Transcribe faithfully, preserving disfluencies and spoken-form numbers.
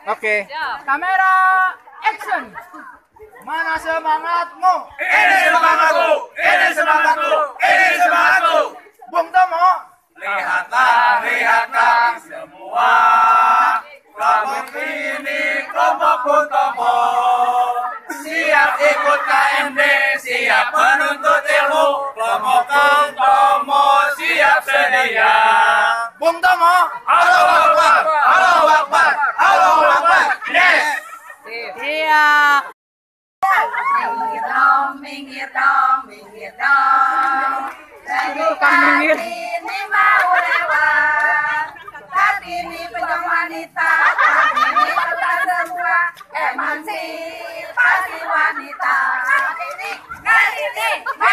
Oke. Kamera action. Mana semangatmu? Ini semangatku, ini semangatku, ini semangatku. Bung Tomo. Lihatlah, lihatlah semua. Kelompok ini kelompok Bung Tomo. Siap ikut K M D, siap menuntut ilmu. Kelompok Bung Tomo siap sedia. Bung Tomo. Allahu Akbar, Allahu Akbar, Allahu Akbar. Yes. Iya. Minggir dong, minggir dong, minggir dong. Jadi Kartini mau lewat. Kartini pejuang wanita, Kartini kota semua, emansipasi wanita. Kartini, Kartini,